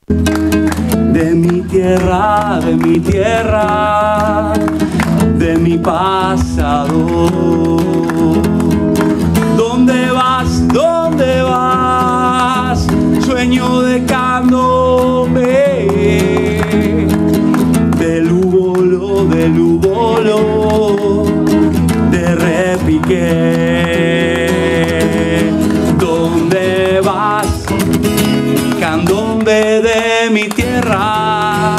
de mi tierra, de mi tierra, de mi pasado. ¿Dónde vas? ¿Dónde vas? Sueño de candombe, del ubolo, de repique. ¿Dónde vas? Candombe de mi tierra.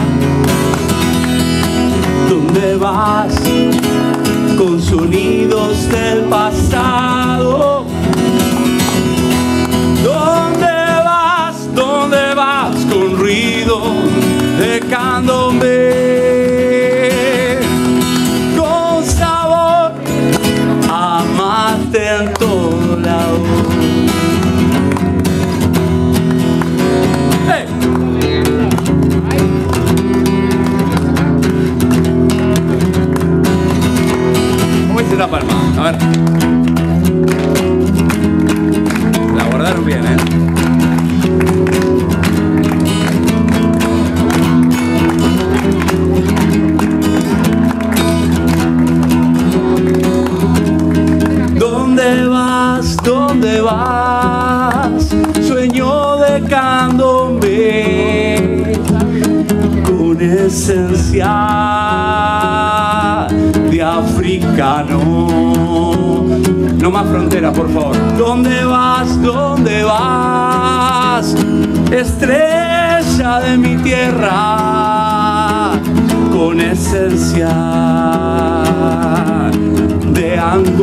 ¿Dónde vas? Con sonidos del pasado. ¿Dónde vas? ¿Dónde vas? Con ruido de candombe, con sabor a mate en todo lado. ¡Hey! ¿Cómo dice la palma? A ver. La guardaron bien, ¿eh? ¿Dónde vas? ¿Dónde vas? Sueño de candombe, con esencia de africano. No más fronteras, por favor. ¿Dónde vas? ¿Dónde vas? Estrella de mi tierra, con esencia de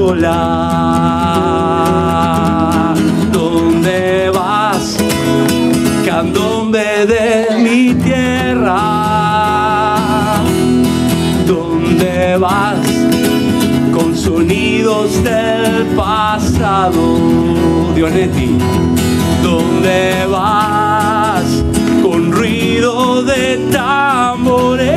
Angola. ¿Dónde vas? Candombe de mi tierra. ¿Dónde vas? Con sonidos del pasado. Dionetti. ¿Dónde vas? Con ruido de tambores,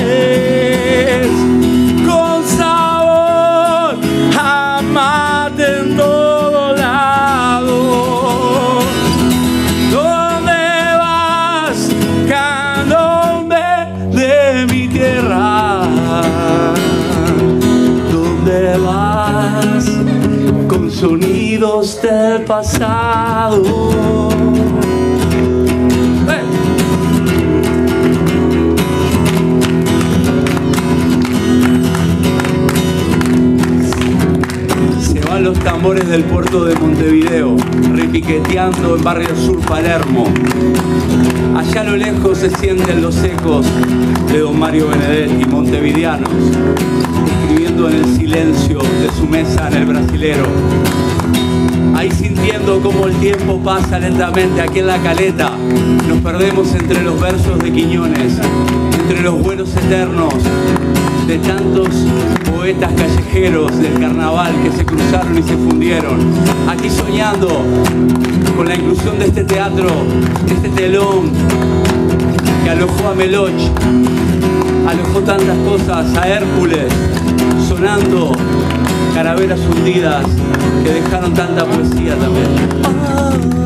con sabor a mate en todo lado. ¿Dónde vas? Candombe de mi tierra. ¿Dónde vas? Con sonidos del pasado. Los tambores del puerto de Montevideo, repiqueteando en Barrio Sur, Palermo. Allá a lo lejos se sienten los ecos de don Mario Benedetti, montevideanos, escribiendo en el silencio de su mesa en el Brasilero. Ahí sintiendo cómo el tiempo pasa lentamente aquí en la Caleta, nos perdemos entre los versos de Quiñones, entre los vuelos eternos de tantos poetas callejeros del carnaval que se cruzaron y se fundieron. Aquí soñando con la inclusión de este teatro, de este telón que alojó a Meloch, alojó tantas cosas, a Hércules, sonando carabelas hundidas que dejaron tanta poesía también.